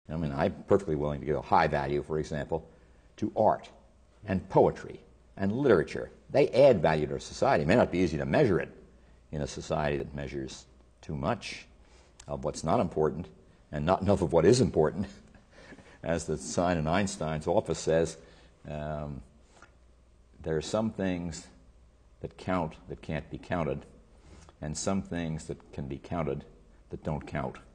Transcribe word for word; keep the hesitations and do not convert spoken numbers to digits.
I mean, I'm perfectly willing to give a high value, for example, to art and poetry and literature. They add value to our society. It may not be easy to measure it in a society that measures too much of what's not important and not enough of what is important. As the sign in Einstein's office says, um, there are some things that count that can't be counted, and some things that can be counted that don't count.